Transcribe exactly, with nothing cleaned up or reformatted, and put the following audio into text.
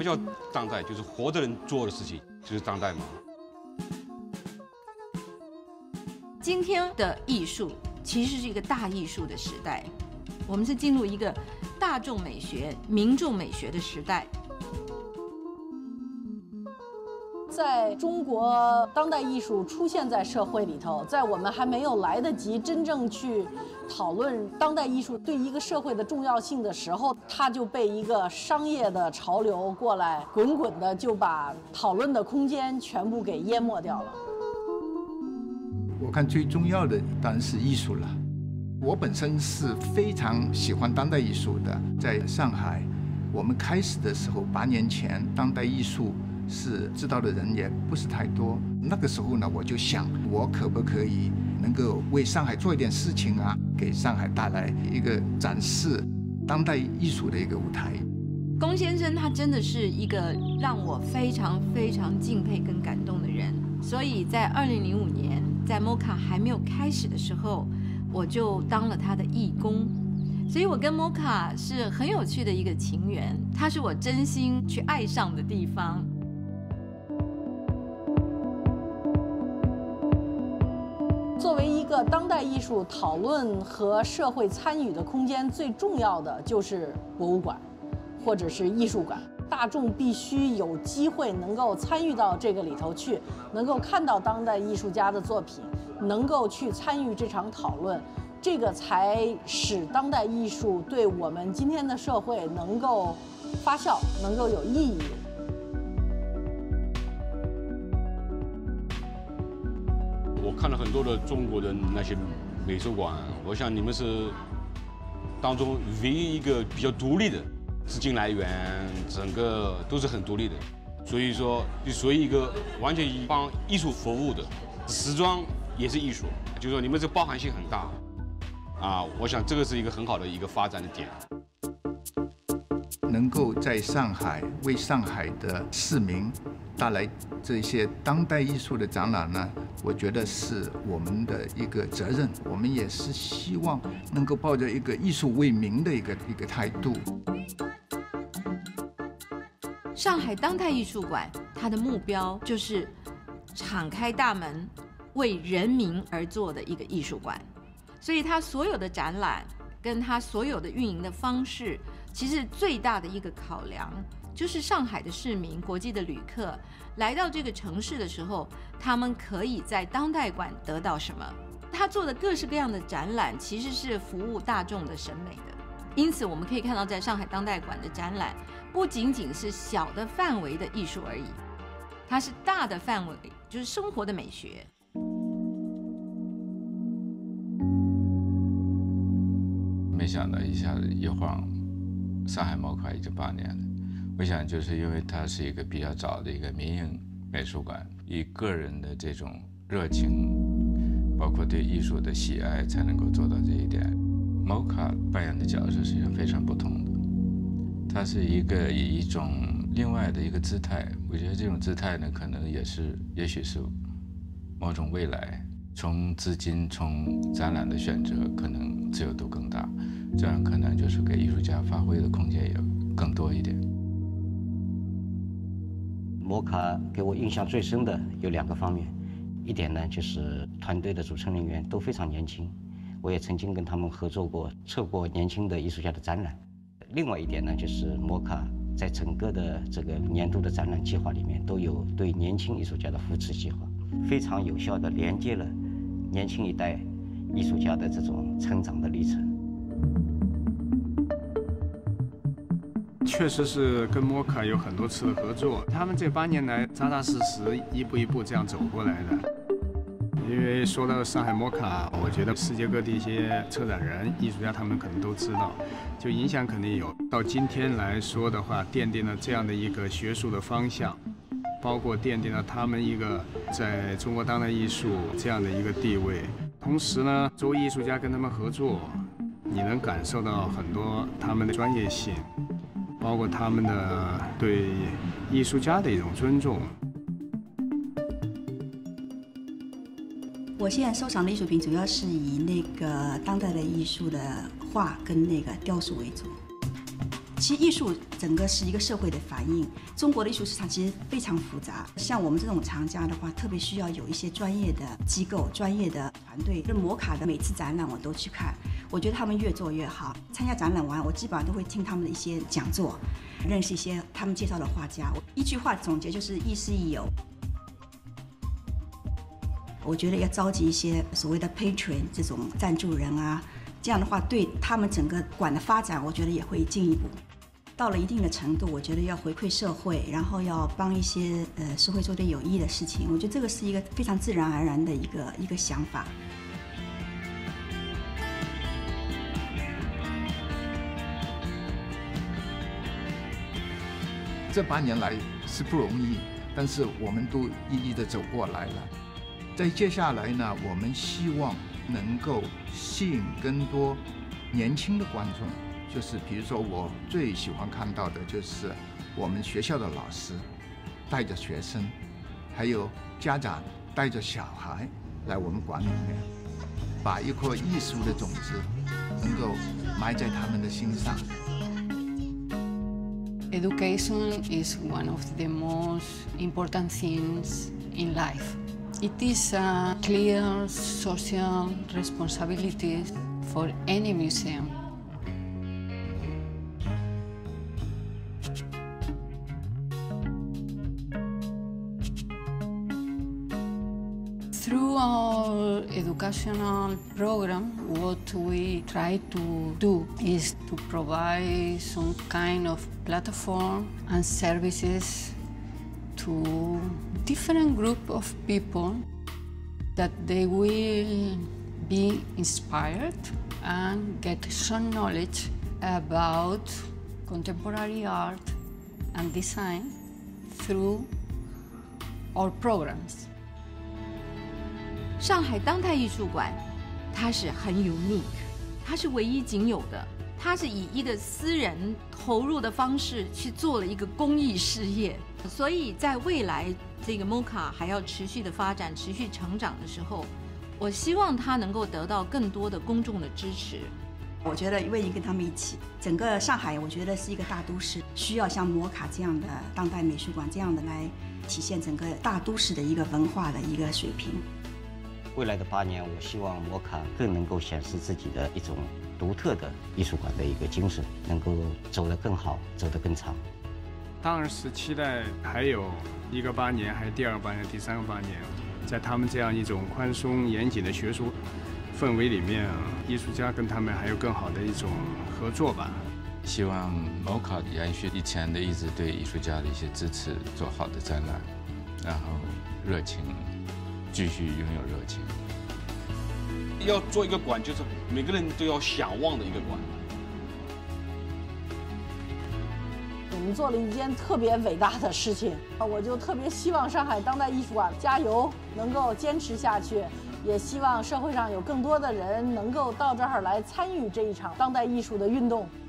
么叫当代？就是活着人做的事情，就是当代嘛。 今天的艺术其实是一个大艺术的时代，我们是进入一个大众美学、民众美学的时代。 在中国，当代艺术出现在社会里头，在我们还没有来得及真正去讨论当代艺术对一个社会的重要性的时候，它就被一个商业的潮流过来，滚滚的就把讨论的空间全部给淹没掉了。 我看最重要的当然是艺术了。我本身是非常喜欢当代艺术的，在上海，我们开始的时候，八年前，当代艺术是知道的人也不是太多。那个时候呢，我就想，我可不可以能够为上海做一点事情啊，给上海带来一个展示当代艺术的一个舞台。 龚先生他真的是一个让我非常非常敬佩跟感动的人，所以在二零零五年，在 MoCA 还没有开始的时候，我就当了他的义工。所以我跟 MoCA 是很有趣的一个情缘，它是我真心去爱上的地方。 作为一个当代艺术讨论和社会参与的空间，最重要的就是博物馆，或者是艺术馆。大众必须有机会能够参与到这个里头去，能够看到当代艺术家的作品，能够去参与这场讨论，这个才使当代艺术对我们今天的社会能够发酵，能够有意义。 我看了很多的中国的那些美术馆，我想你们是当中唯一一个比较独立的，资金来源整个都是很独立的，所以说就属于一个完全帮艺术服务的，时装也是艺术，就是说你们这包含性很大，啊，我想这个是一个很好的一个发展的点。 能够在上海为上海的市民带来这些当代艺术的展览呢，我觉得是我们的一个责任。我们也是希望能够抱着一个艺术为民的一个一个态度。 上海当代艺术馆，它的目标就是敞开大门，为人民而做的一个艺术馆。所以它所有的展览跟它所有的运营的方式，其实最大的一个考量就是上海的市民、国际的旅客来到这个城市的时候，他们可以在当代馆得到什么？他做的各式各样的展览，其实是服务大众的审美的。因此，我们可以看到，在上海当代馆的展览，不仅仅是小的范围的艺术而已，它是大的范围，就是生活的美学。 没想到一下子一晃，上海MoCA已经八年了。我想就是因为它是一个比较早的一个民营美术馆，以个人的这种热情，包括对艺术的喜爱，才能够做到这一点。MoCA扮演的角色实际上非常不同的，它是一个以一种另外的一个姿态。我觉得这种姿态呢，可能也是，也许是某种未来。从资金、从展览的选择，可能自由度更大，这样可能就是给艺术家发挥的空间也更多一点。 MoCA给我印象最深的有两个方面，一点呢就是团队的组成人员都非常年轻，我也曾经跟他们合作过，策过年轻的艺术家的展览。另外一点呢，就是 MoCA在整个的这个年度的展览计划里面，都有对年轻艺术家的扶持计划，非常有效地连接了年轻一代艺术家的这种成长的历程。 确实是跟MoCA有很多次的合作，他们这八年来扎扎实实一步一步这样走过来的。因为说到上海MoCA，我觉得世界各地一些策展人、艺术家他们可能都知道，就影响肯定有。到今天来说的话，奠定了这样的一个学术的方向，包括奠定了他们一个在中国当代艺术这样的一个地位。同时呢，作为艺术家跟他们合作，你能感受到很多他们的专业性，包括他们的对艺术家的一种尊重。 我现在收藏的艺术品主要是以那个当代的艺术的画跟那个雕塑为主。 其实艺术整个是一个社会的反应。中国的艺术市场其实非常复杂，像我们这种藏家的话，特别需要有一些专业的机构、专业的团队。就MoCA的每次展览我都去看，我觉得他们越做越好。参加展览完，我基本上都会听他们的一些讲座，认识一些他们介绍的画家。一句话总结就是亦师亦友。我觉得要召集一些所谓的 patron 这种赞助人啊，这样的话对他们整个馆的发展，我觉得也会进一步。到了一定的程度，我觉得要回馈社会，然后要帮一些呃社会做点有益的事情。我觉得这个是一个非常自然而然的一个一个想法。 这八年来是不容易，但是我们都一一的走过来了。在接下来呢，我们希望能够吸引更多年轻的观众，就是比如说我最喜欢看到的就是我们学校的老师带着学生，还有家长带着小孩来我们馆里面，把一颗艺术的种子能够埋在他们的心上。 Education is one of the most important things in life. It is a clear social responsibility for any museum. Through our educational program, what we try to do is to provide some kind of platform and services to different group of people that they will be inspired and get some knowledge about contemporary art and design through our programs. 上海当代艺术馆，它是很 unique， 它是唯一仅有的。它是以一个私人投入的方式去做了一个公益事业，所以在未来这个 MoCA 还要持续的发展、持续成长的时候，我希望它能够得到更多的公众的支持。 我觉得愿意跟他们一起，整个上海我觉得是一个大都市，需要像MoCA这样的当代美术馆这样的来体现整个大都市的一个文化的一个水平。 未来的八年，我希望MoCA更能够显示自己的一种独特的艺术馆的一个精神，能够走得更好，走得更长。 当然是期待还有一个八年，还有第二个八年、第三个八年，在他们这样一种宽松严谨的学术氛围里面，艺术家跟他们还有更好的一种合作吧。 希望MoCA延续以前的一直对艺术家的一些支持，做好的展览，然后热情，继续拥有热情。 要做一个馆，就是每个人都要向往的一个馆。 你们做了一件特别伟大的事情，我就特别希望上海当代艺术馆加油，能够坚持下去。也希望社会上有更多的人能够到这儿来参与这一场当代艺术的运动。